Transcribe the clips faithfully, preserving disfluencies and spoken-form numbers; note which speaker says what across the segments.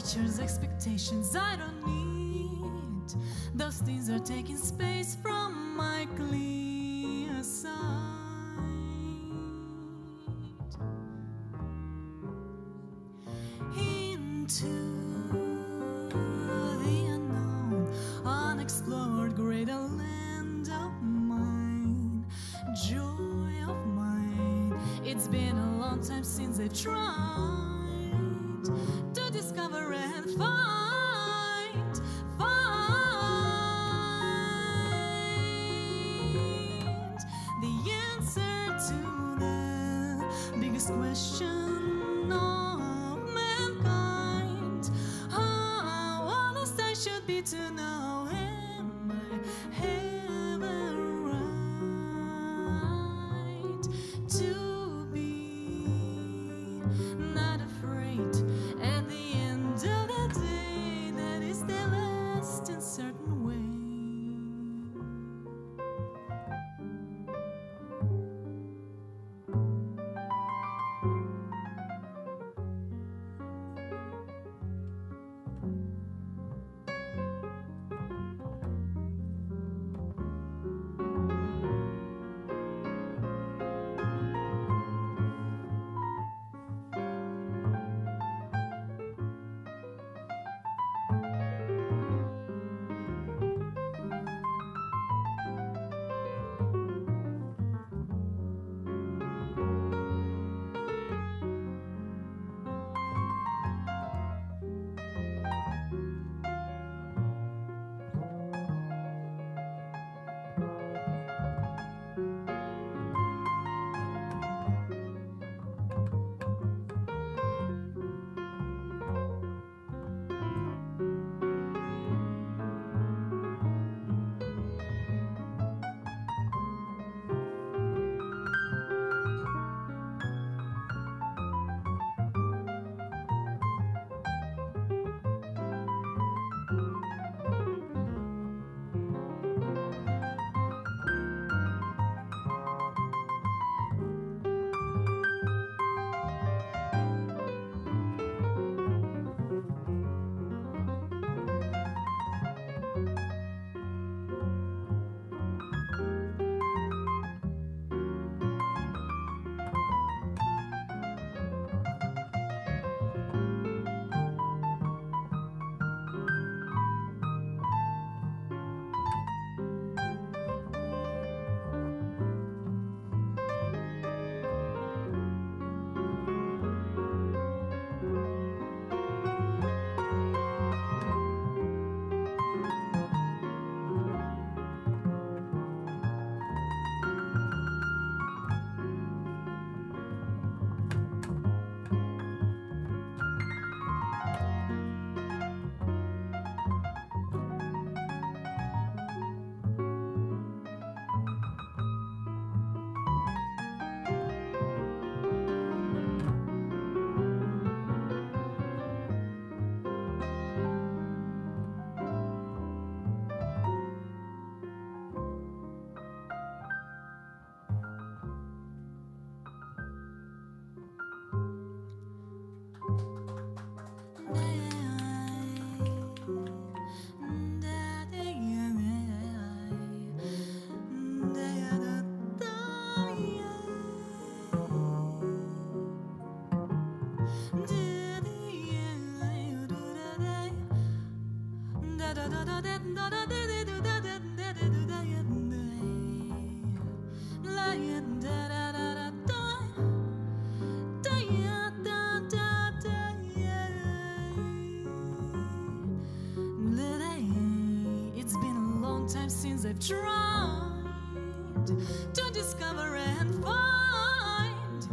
Speaker 1: teacher's expectations I don't need. Those things are taking space from my clear sight. Into the unknown, unexplored greater land of mine, joy of mine. It's been a long time since I tried to discover and find, find the answer to the biggest question of mankind. How honest I should be to know, am I ever right to be not afraid at the end of the day? That is the last and certain way. It's been a long time since I've tried to discover and find,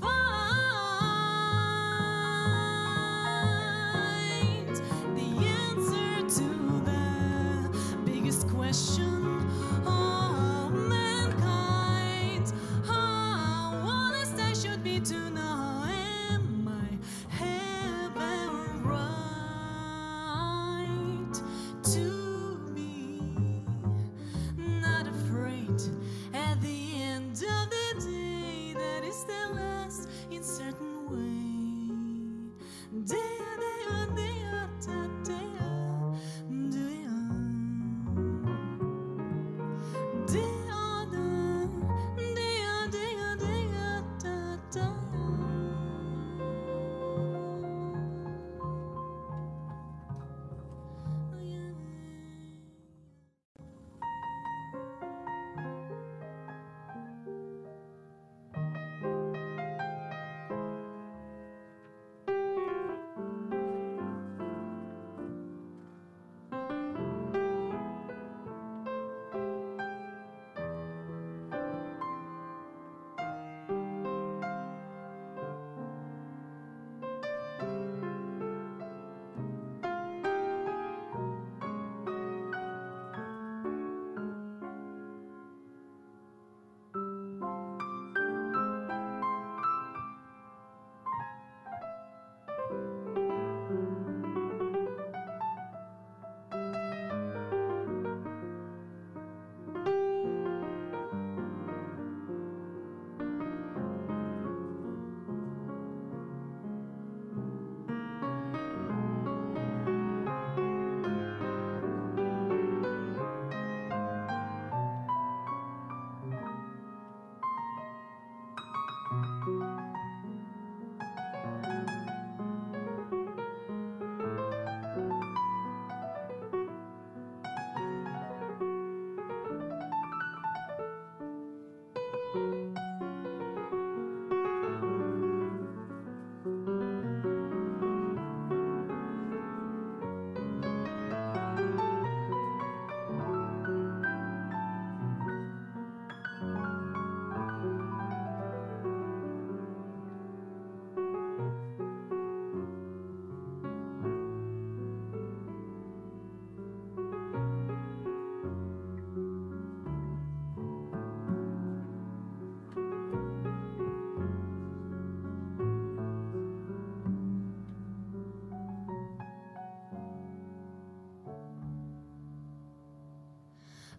Speaker 1: find the answer to the biggest question of mankind. How honest I should be to know, am I ever right to be not afraid at the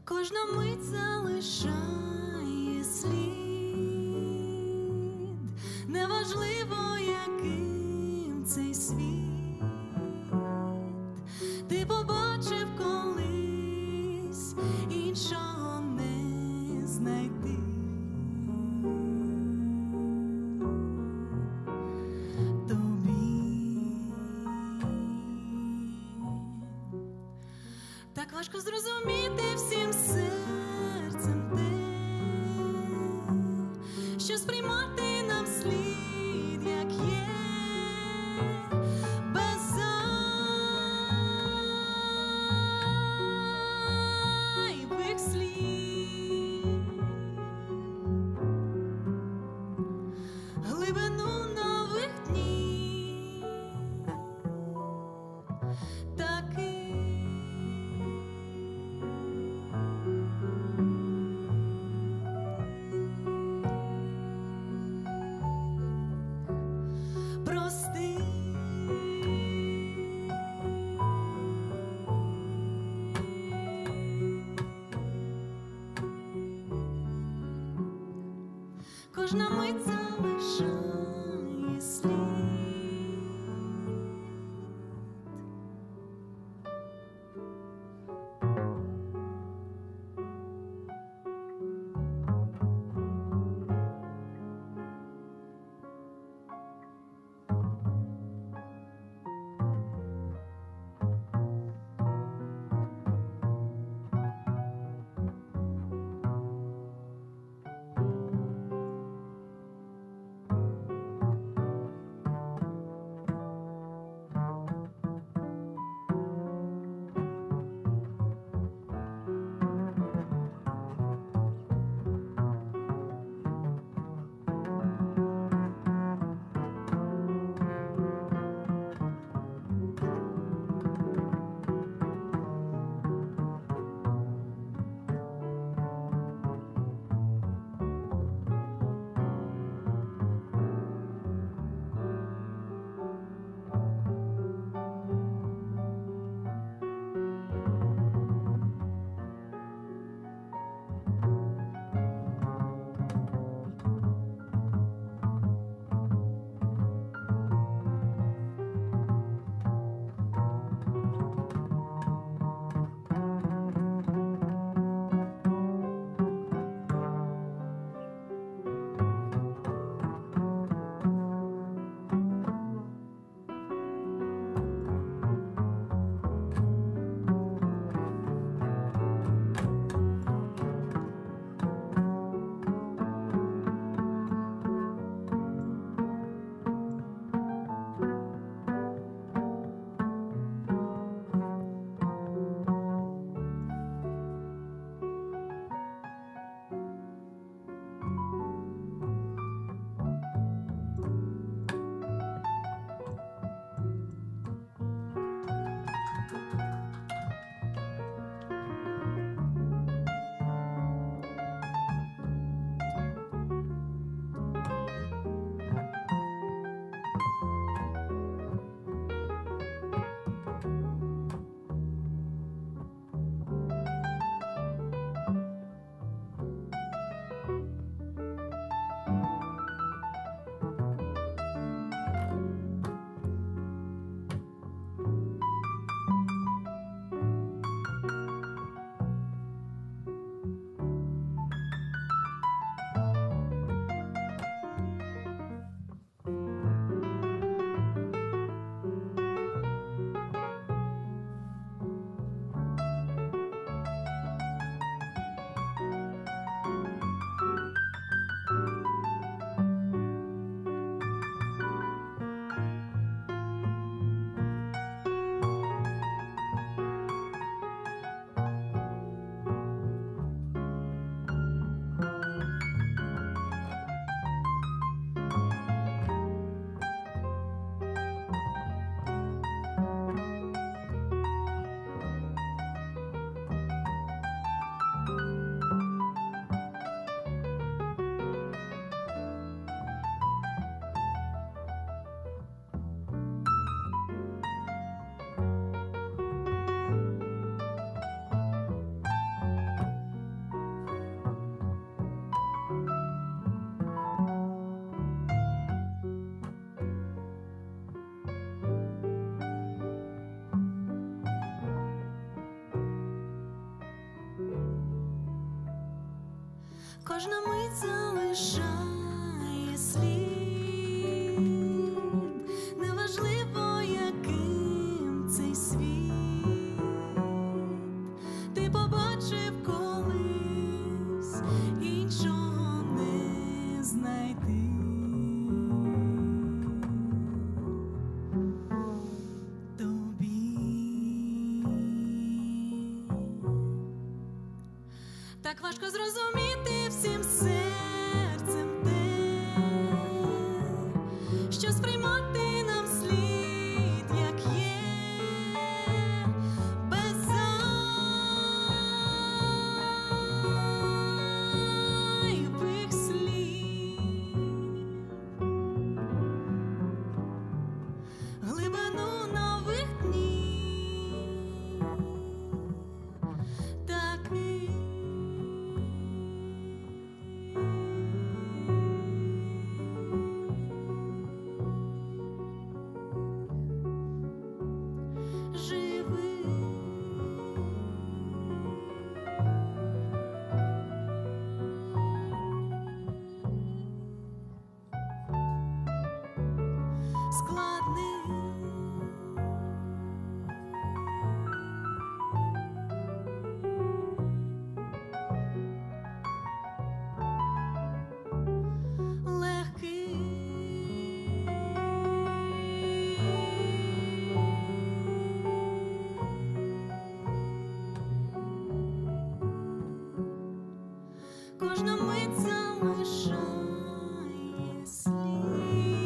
Speaker 1: Кожна мить залишає слід, неважливо, яким цей світ ти побачив колись, іншого не знайти. Тобі так важко зрозуміти всім серцем те, що сприймати нам слід, як є, без зайвих слів. Глибину нових днів таки прости. Кожна мить залишає слід. Кожна мить залишає слід, неважливо, яким цей світ ти побачив колись, іншого не знайти. Так важко зрозуміти всім серцем те, що сприймати нам слід, як є, без зайвих слів. Глибину нових днів таких. Кожна мить залишає слід.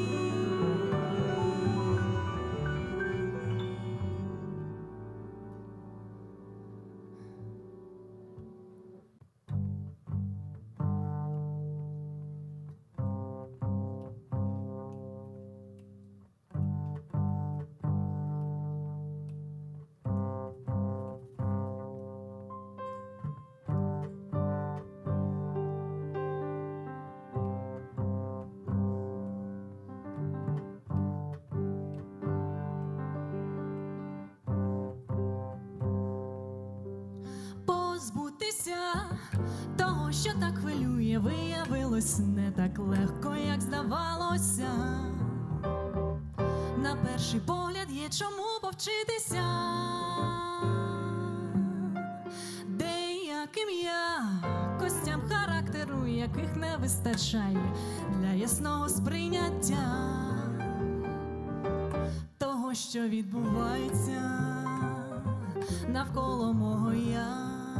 Speaker 1: Позбутися того, що так хвилює, виявилось не так легко, як здавалося. На перший погляд є чому повчитися. Деяким якостям характеру, яких не вистачає для ясного сприйняття того, що відбувається навколо мого я.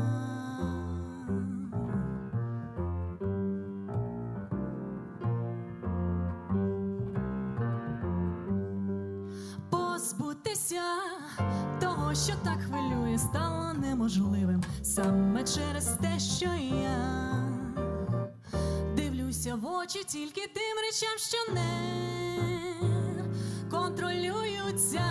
Speaker 1: Позбутися того, що так хвилює, стало неможливим саме через те, що я дивлюся в очі тільки тим речам, що не контролюються.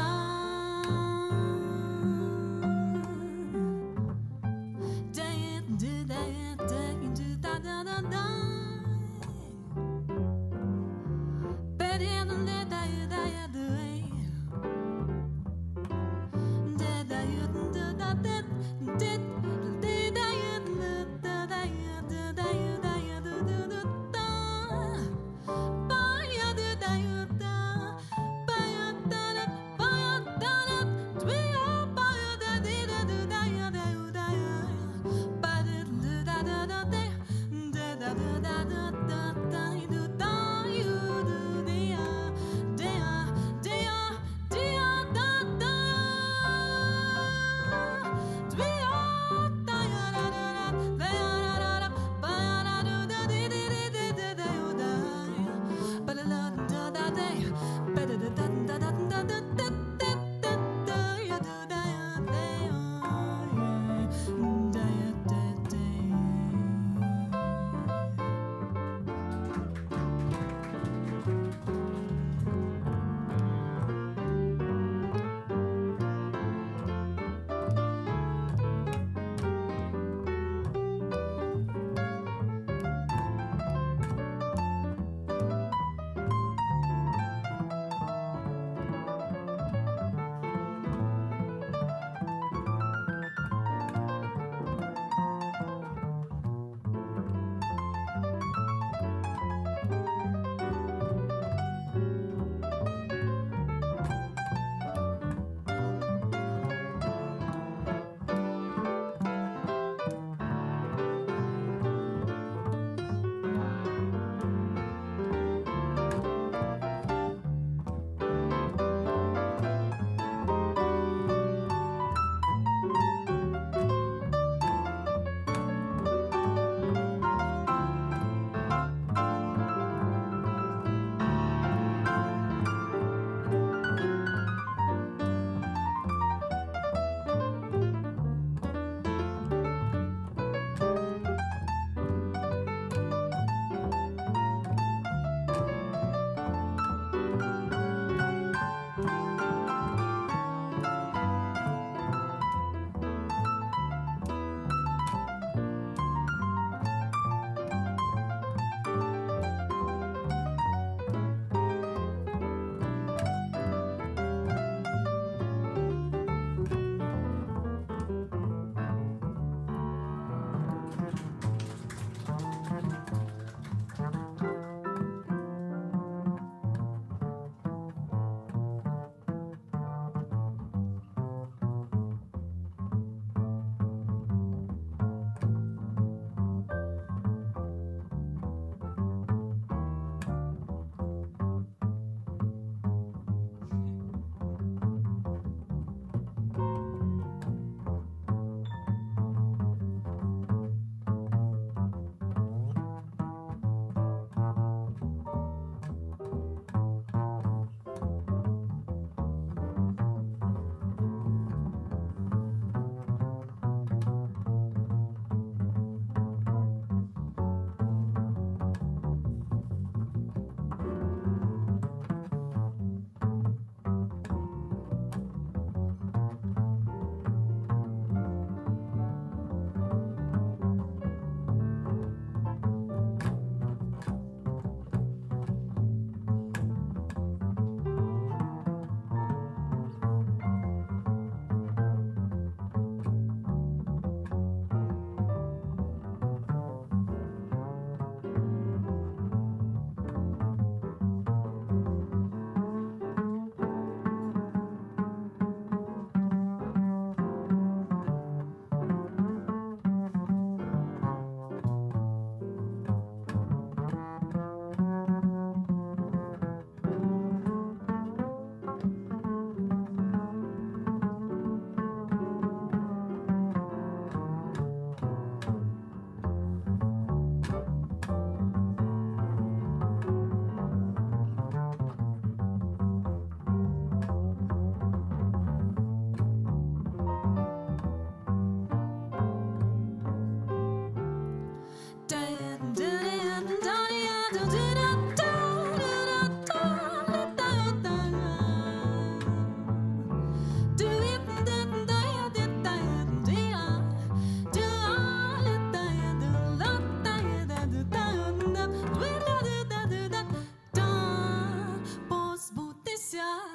Speaker 1: Da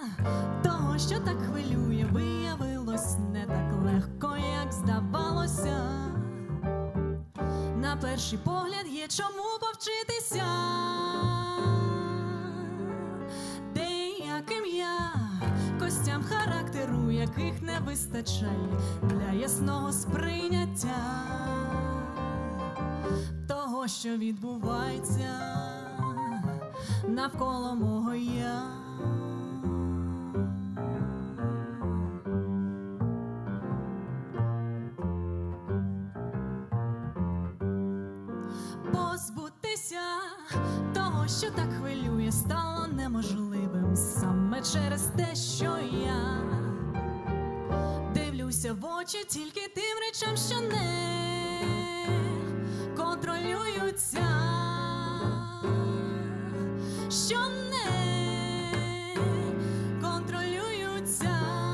Speaker 1: того, що так хвилює, виявилось не так легко, як здавалося. На перший погляд є чому повчитися деяким я костям характеру, яких не вистачає для ясного сприйняття того, що відбувається навколо мого я. Позбутися того, що так хвилює, стало неможливим саме через те, що я дивлюся в очі тільки тим речам, що не контролюються, що не контролюються.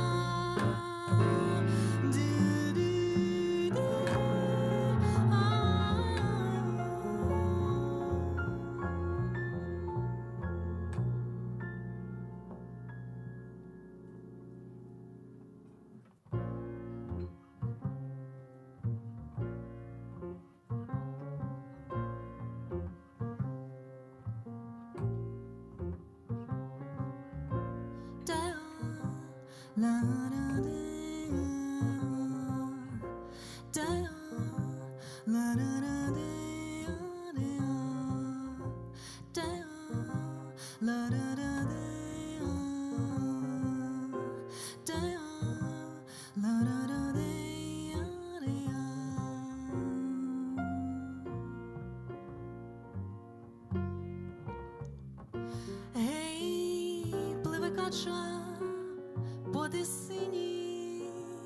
Speaker 1: Гей, пливе кача по тисині,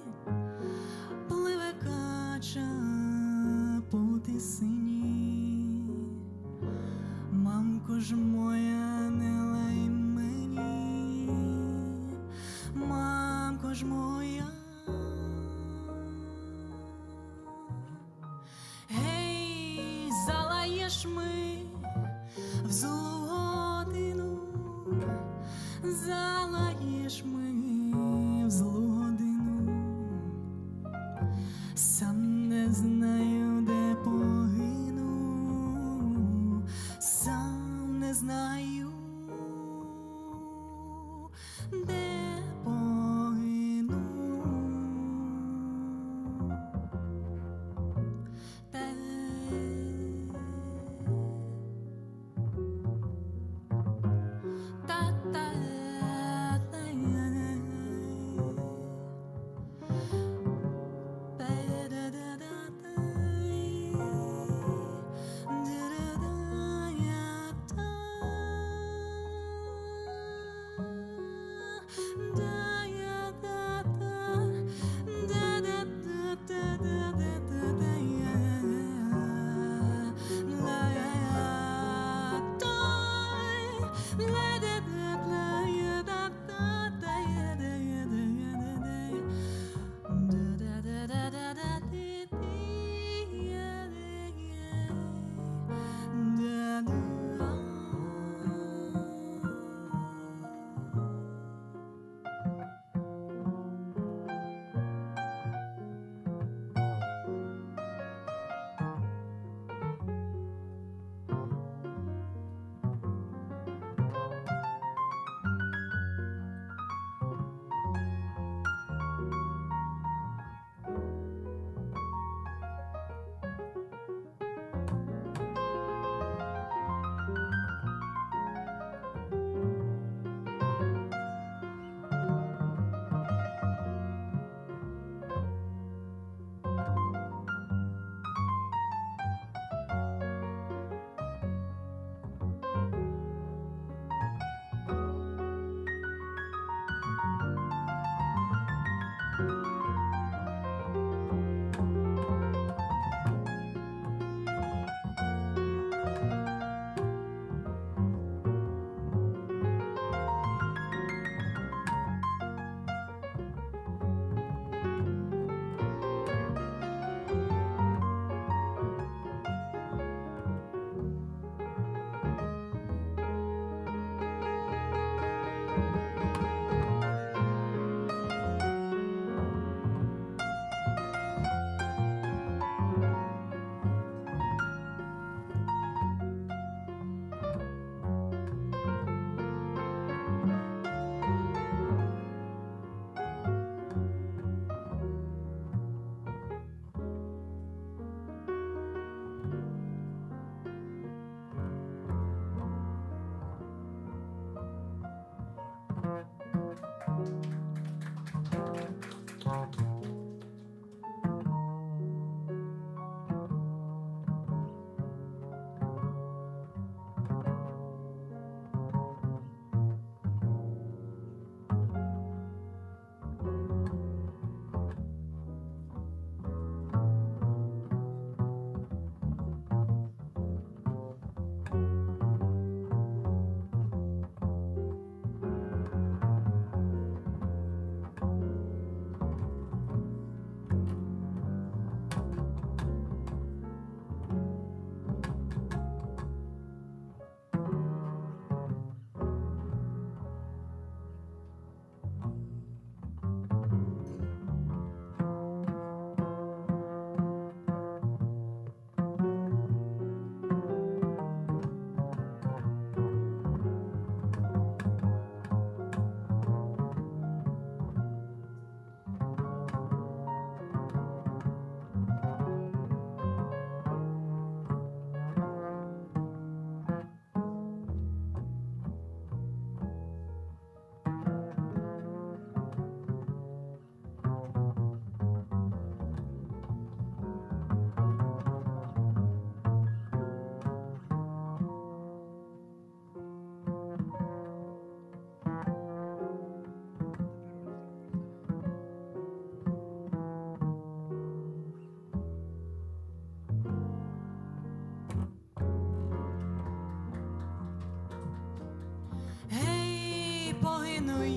Speaker 1: пливе кача по тисині. Мамко ж моя, не лай мені, мамко ж моя. Гей, залаєш ми в злу годину, залаєш ми в злу годину. Сам не знаю, де погину, сам не знаю, де погину. Те та-та.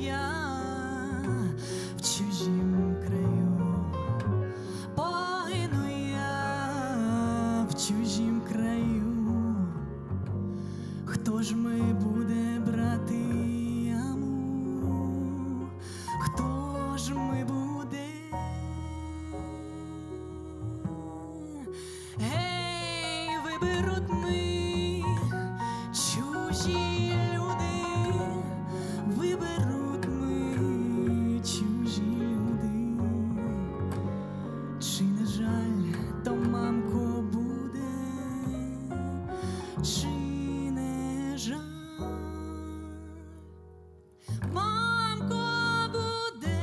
Speaker 1: я в чужім краю, погину я в чужім краю. Хто ж ми буде брати яму? Хто ж ми буде? Гей, виберуть ми чужі люди, виберуть ми чужі люди. Чи не жаль, то мамко буде, чи не жаль, мамко буде.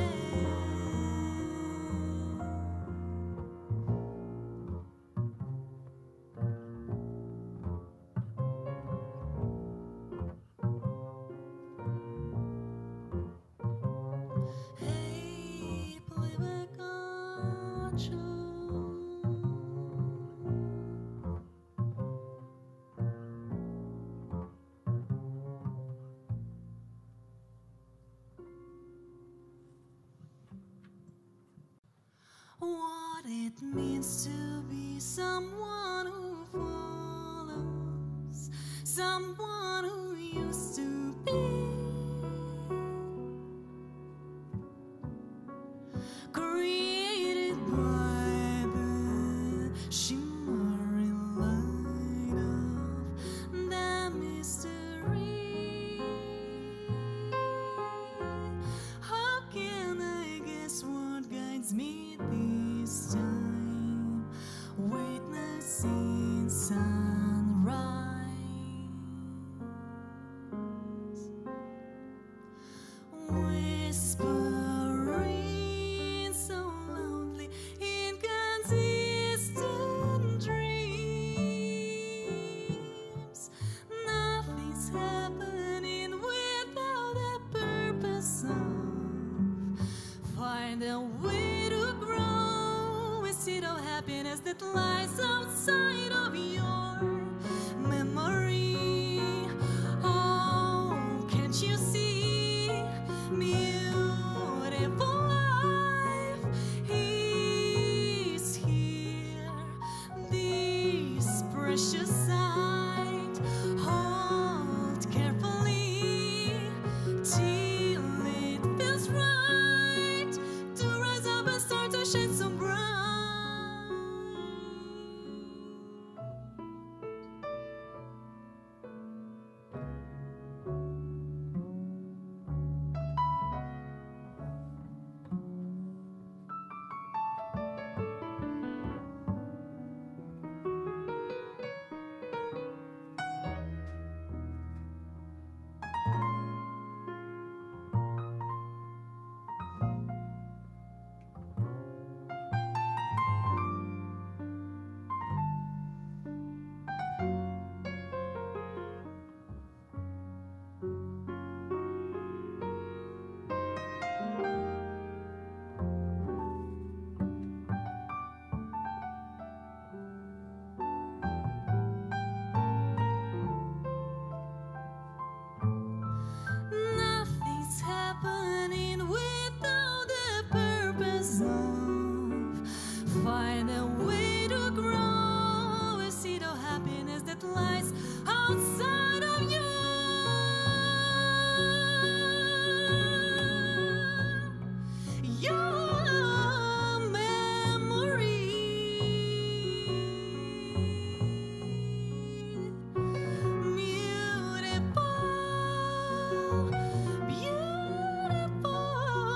Speaker 1: Гей, пливе кача, what it means to be someone who follows, someone who used to be, created by the shimmering light of the mystery. How can I guess what guides me this time? Witnessing sunrise, whispering so loudly, inconsistent dreams. Nothing's happening without a purpose of find a way to grow. A seed of happiness that lies outside of your memory. Oh, can't you see? Beautiful life is here. This precious sight, hold carefully till it feels right to rise up and start to shine so bright. Nothing's happening without a purpose of find a way to grow. A seed of happiness that lies outside of you. Your memory. Beautiful, beautiful.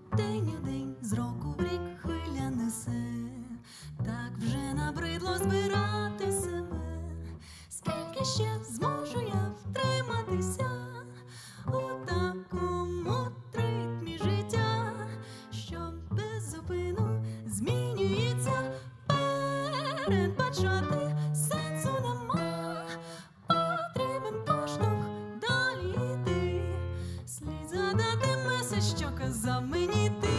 Speaker 1: день у день, з року в рік хвиля несе, так вже набридло збирати себе. Скільки ще зможу я втриматися у такому ритмі життя, що без зупину змінюється, передбачати сенсу нема, потрібен поштовх далі йти, слід згадати меседж, що казав мені ти.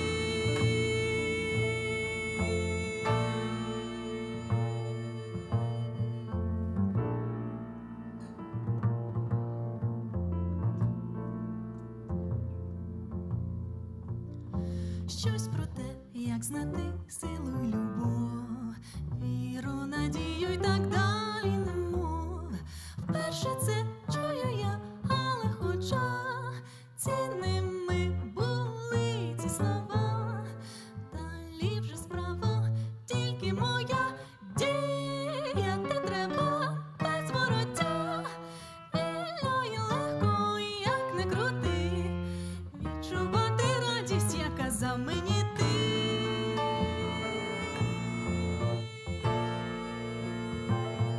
Speaker 1: Щось про те, як знати силу й любов, віру, надію й так далі, немов. Вперше це чую я, але хоча цінними були ці слова, далі вже справа тільки моя, діяти треба без вороття, вільно і легко, як не крути, відчувати радість, як казав мені ти.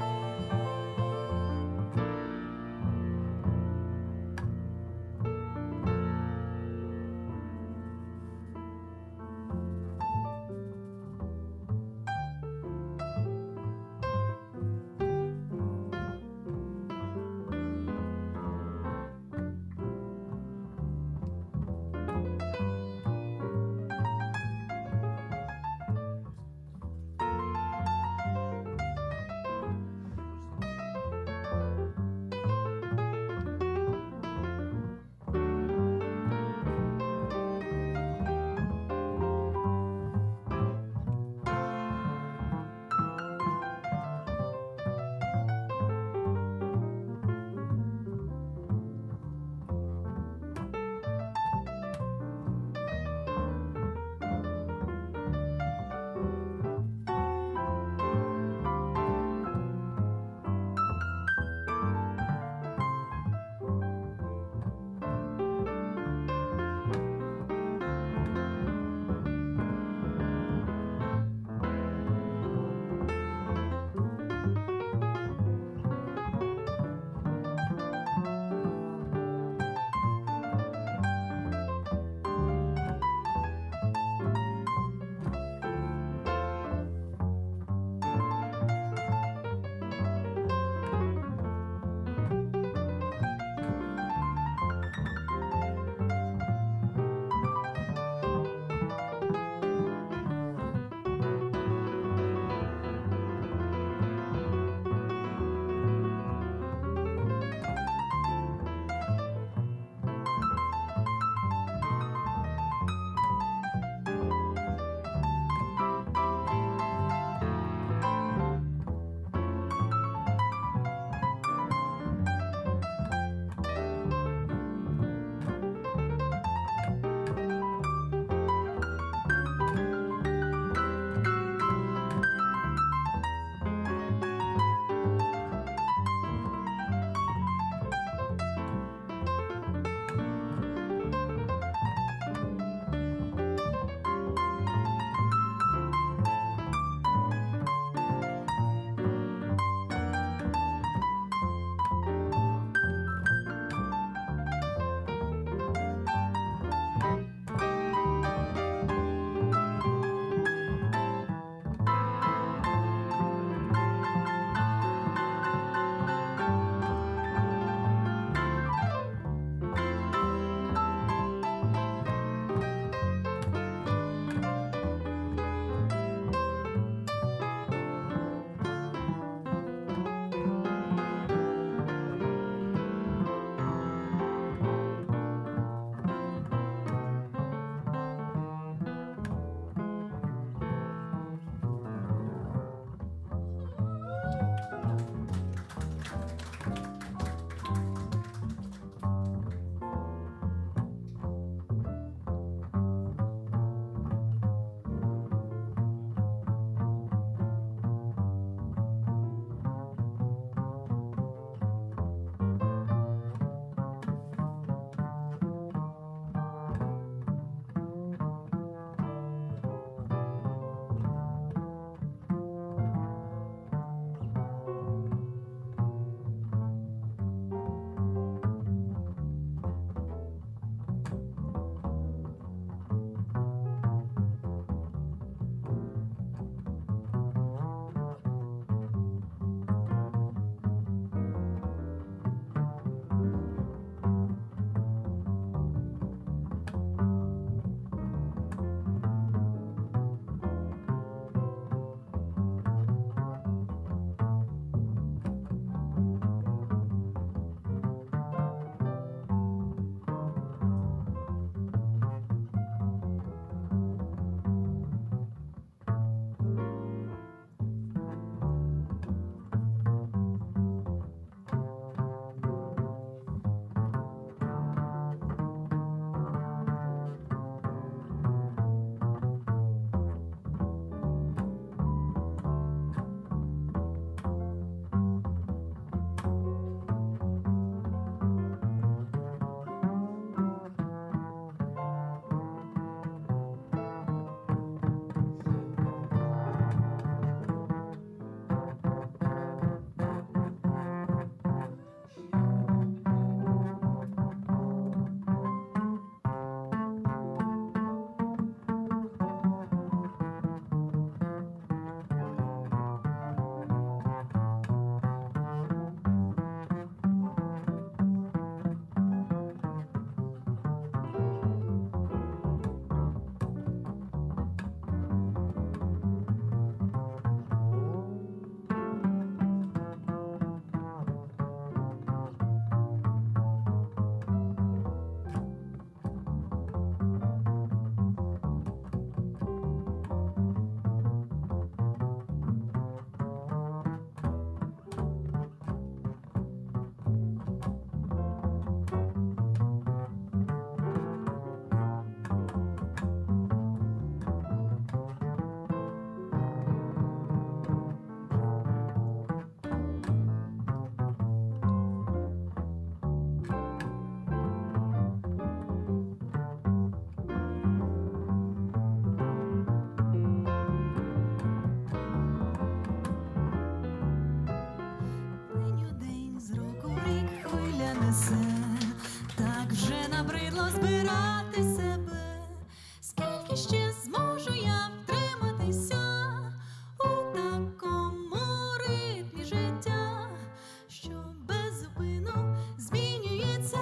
Speaker 1: несе, так вже набридло збирати себе. Скільки ще зможу я втриматися у такому ритмі життя, що без зупину змінюється,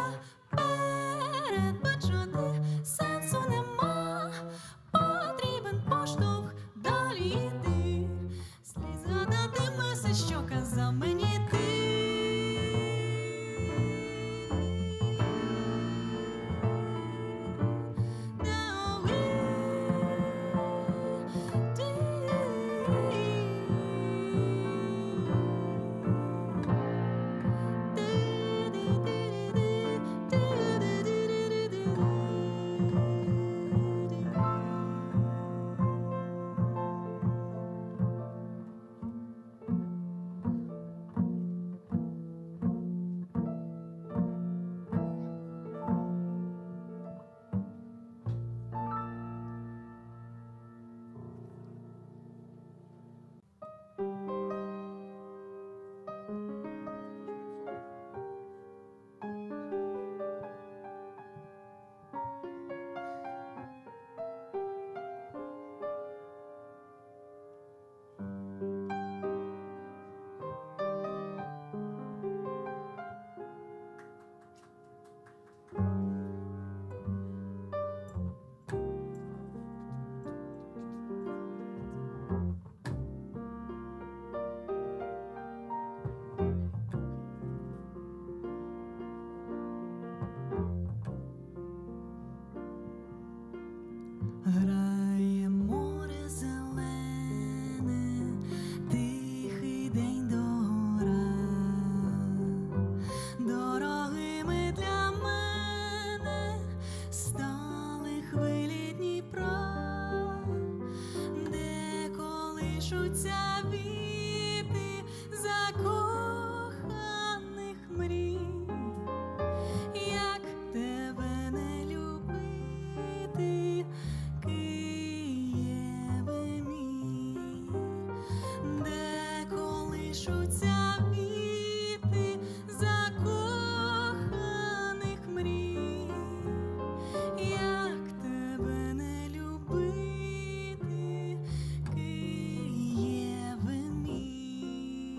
Speaker 1: передбачати сенсу нема, потрібен поштовх далі йти, слід згадатиметься, що казав мені ти. Грає море зелене, тихий день догора, дорогими для мене стали хвилі Дніпра, де колишуться віти закоханих мрій. Як тебе не любити, Києве мій, де колишуться віти закоханих мрій. Як тебе не любити, Києве мій.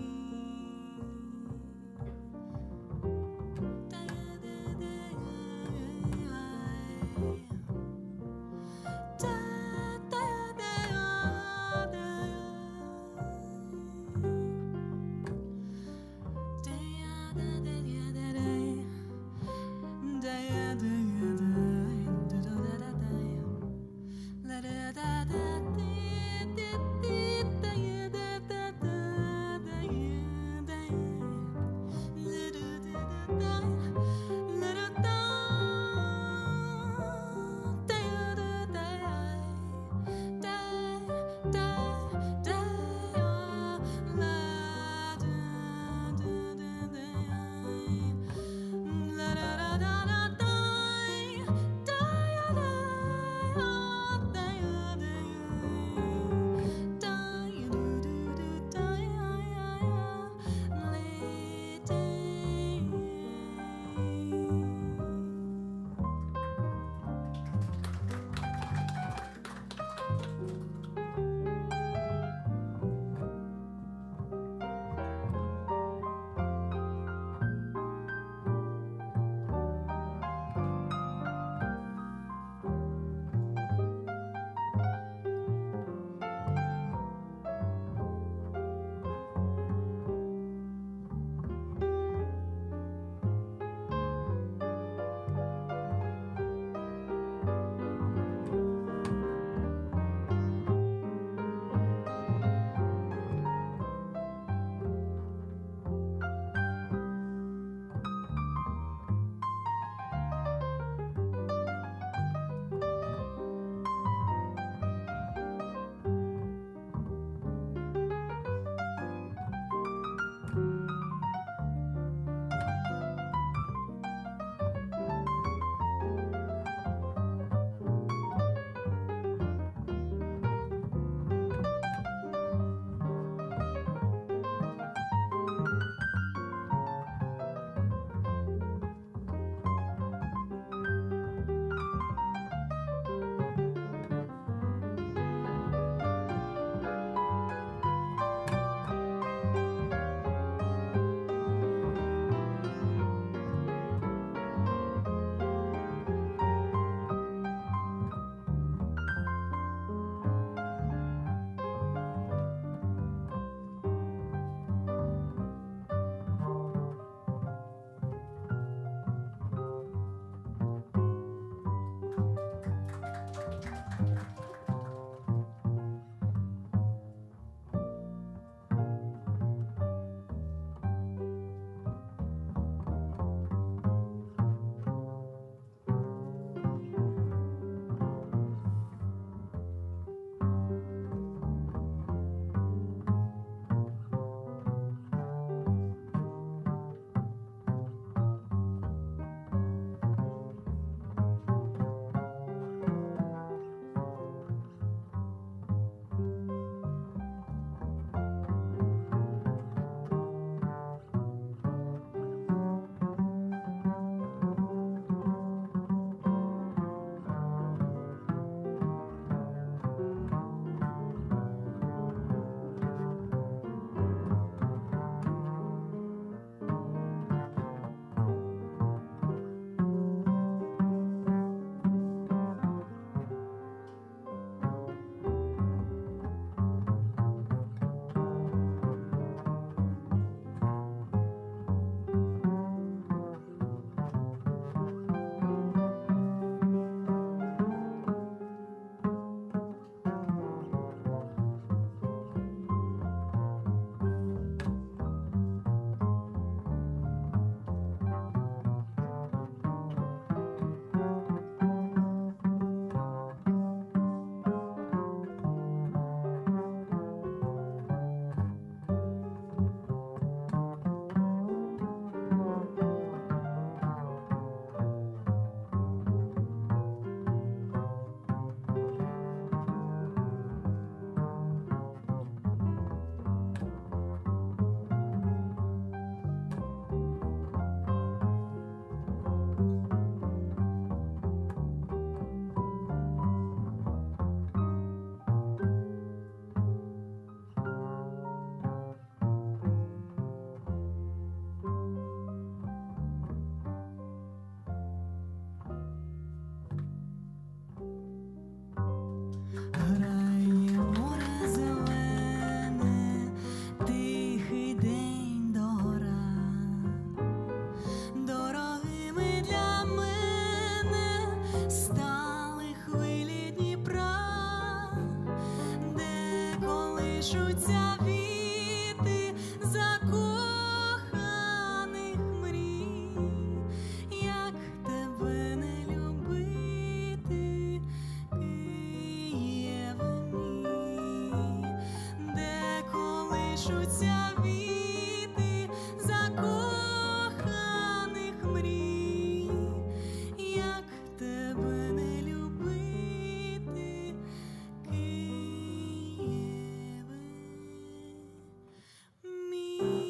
Speaker 1: колишуться віти закоханих мрій, як тебе не любити, Києве мій, де колишуться віти закоханих мрій, як тебе не любити, Києве мій.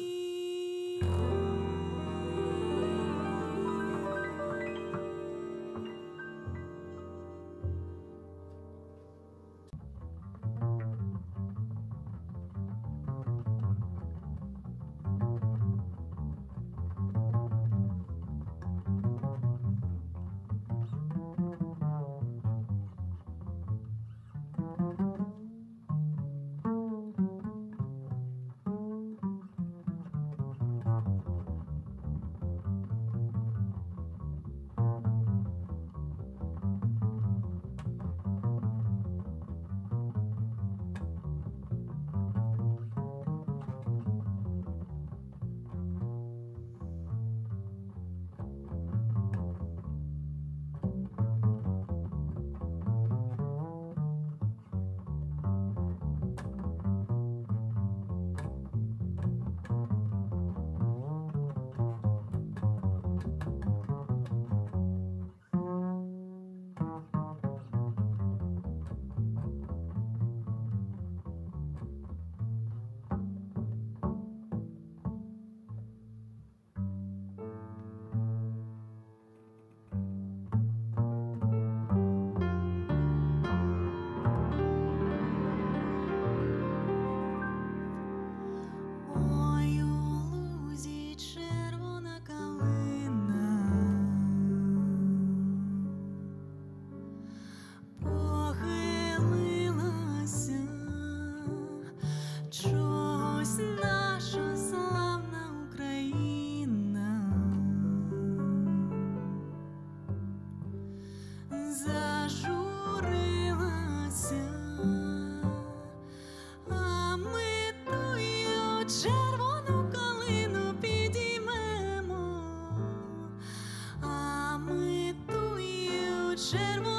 Speaker 1: Ой, у лузі червона калина похилилася, чогось наша славна Україна зажурилася, а ми тую червону калину підіймемо, а ми тую червону